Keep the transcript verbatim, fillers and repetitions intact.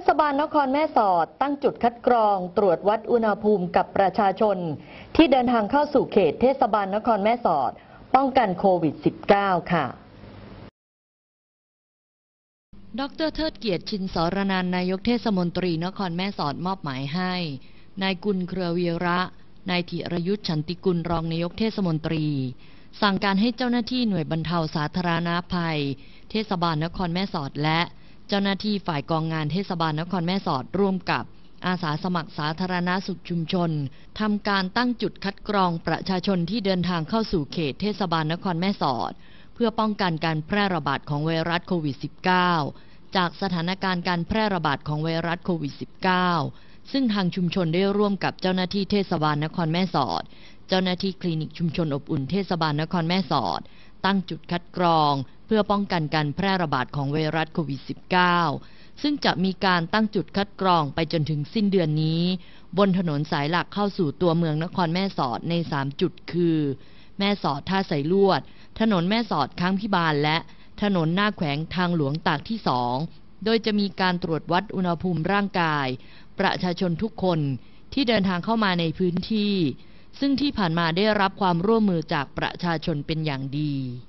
ศบาลนครแม่สอดตั้งจุดคัดกรองตรวจวัดอุณหภูมิกับประชาชนที่เดินทางเข้าสู่เขตเทศบาลนครแม่สอดป้องกันโควิด สิบเก้า ค่ะดร.เทิดเกียรติชินสรนันท์นายกเทศมนตรีนครแม่สอดมอบหมายให้นายกุลเครือวีระนายธิรยุทธฉันติกุลรองนายกเทศมนตรีสั่งการให้เจ้าหน้าที่หน่วยบรรเทาสาธารณภัยเทศบาลนครแม่สอดและเจ้าหน้าที่ฝ่ายกองงานเทศบาลนครแม่สอดร่วมกับอาสาสมัครสาธารณสุขชุมชนทำการตั้งจุดคัดกรองประชาชนที่เดินทางเข้าสู่เขตเทศบาลนครแม่สอดเพื่อป้องกันการแพร่ระบาดของไวรัสโควิด สิบเก้า จากสถานการณ์การแพร่ระบาดของไวรัสโควิด สิบเก้า ซึ่งทางชุมชนได้ร่วมกับเจ้าหน้าที่เทศบาลนครแม่สอดเจ้าหน้าที่คลินิกชุมชนอบอุ่นเทศบาลนครแม่สอดตั้งจุดคัดกรองเพื่อป้องกันการแพร่ระบาดของไวรัสโควิด สิบเก้า ซึ่งจะมีการตั้งจุดคัดกรองไปจนถึงสิ้นเดือนนี้บนถนนสายหลักเข้าสู่ตัวเมืองนครแม่สอดในสามจุดคือแม่สอดท่าไสลวดถนนแม่สอดค้างพิบาลและถนนหน้าแขวงทางหลวงตากที่สองโดยจะมีการตรวจวัดอุณหภูมิร่างกายประชาชนทุกคนที่เดินทางเข้ามาในพื้นที่ซึ่งที่ผ่านมาได้รับความร่วมมือจากประชาชนเป็นอย่างดี